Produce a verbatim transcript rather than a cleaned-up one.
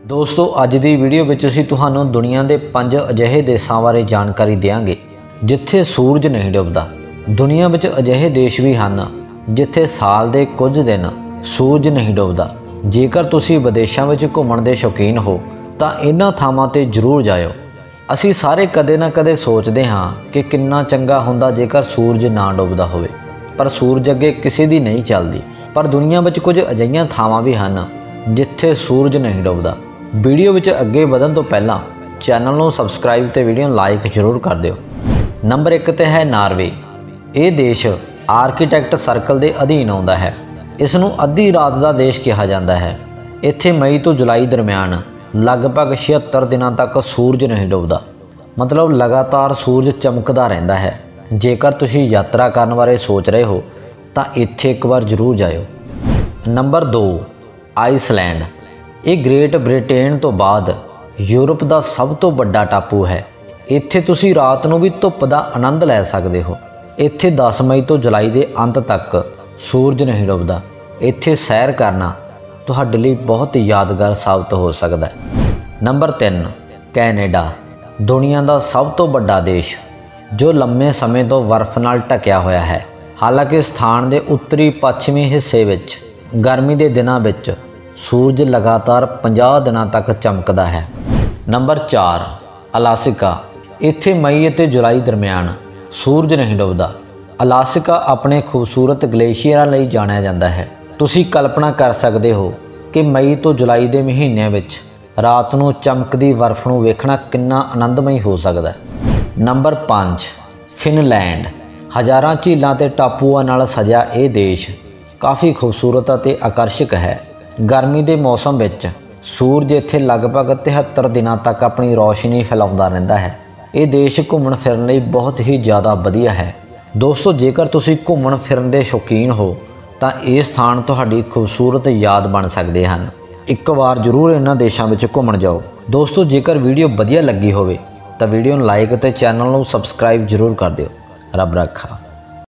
दोस्तों अज की वीडियो में असीं तुहानूं दुनिया के पंज अजिहे देशों बारे जानकारी देंगे जिथे सूरज नहीं डुबदा। दुनिया में अजिहे देश भी हैं जिथे साल के कुछ दिन सूरज नहीं डुबदा। जेकर तुसीं विदेशों में घूमण के शौकीन हो तो इन्हां थावां ते जरूर जाओ। असीं सारे कदे ना कदे सोचते हाँ कि किन्ना चंगा हुंदा जेकर सूरज ना डुबदा होवे, पर सूरज अगे किसी दी नहीं चलती। पर दुनिया में कुछ अजिहियां थावां भी हैं जिथे सूरज नहीं डुबदा। वीडियो में अगे बढ़न तो पहला चैनल को सबसक्राइब तो वीडियो लाइक जरूर कर दिओ। नंबर एक तो है नार्वे। ये देश आर्कीटैक्ट सर्कल के अधीन आता है। इसनूं अद्धी रात का देश कहा जाता है। इत्थे मई तो जुलाई दरम्यान लगभग छिहत्तर दिनों तक सूरज नहीं डुबदा, मतलब लगातार सूरज चमकदा रहिंदा है। जेकर तुसीं यात्रा करन बारे सोच रहे हो तो इत्थे एक बार जरूर जाओ। नंबर दो आइसलैंड। ये ग्रेट ब्रिटेन तो बाद यूरोप का सब तो बड़ा टापू है। इत्थे तुसीं रात नूं भी धुप का आनंद लै सकते हो। इत्थे दस मई तो जुलाई के अंत तक सूरज नहीं डुबदा। इत्थे सैर करना तुहाडे लई बहुत यादगार साबित हो सकता है। नंबर तीन कैनेडा। दुनिया का सब तो बड़ा देश जो लंबे समय तो बर्फ नाल ढकिया होया है। हालांकि स्थान के उत्तरी पश्चिमी हिस्से विच गर्मी के दिनों विच सूरज लगातार पचास दिनों तक चमकदा है। नंबर चार अलास्का। इत्थे मई और जुलाई दरम्यान सूरज नहीं डुबदा। अलास्का अपने खूबसूरत ग्लेशियरां लई जानिया जाता है। तुसीं कल्पना कर सकते हो कि मई तो जुलाई के महीनों विच रात नूं चमकदी बर्फ नूं वेखना कितना आनंदमई हो सकता है। नंबर पाँच फिनलैंड। हज़ारां झीलों ते टापूआं नाल सजिया ये देश काफ़ी खूबसूरत और आकर्षक है। गर्मी के मौसम विच सूरज इत्थे लगभग तिहत्तर दिनों तक अपनी रोशनी फैलाउंदा रहिंदा है। ये देश घूमण फिरन लई बहुत ही ज़्यादा वधिया है। दोस्तों जेकर तुसीं घूमण फिरन दे शौकीन हो तो ये स्थान तुहाडी खूबसूरत याद बन सकते हैं। एक बार जरूर इन्हां देशों में घूमण जाओ। दोस्तों जेकर वीडियो वधिया लगी होवे तो वीडियो लाइक तो चैनल को सबसक्राइब जरूर कर दिओ। रब रखा।